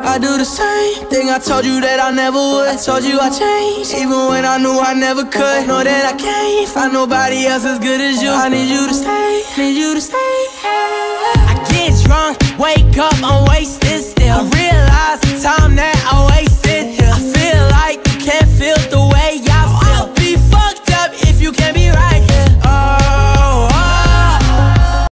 I do the same thing I told you that I never would. I told you I changed, even when I knew I never could. Know that I can't find nobody else as good as you. I need you to stay, need you to stay. I get drunk, wake up, I'm wasted.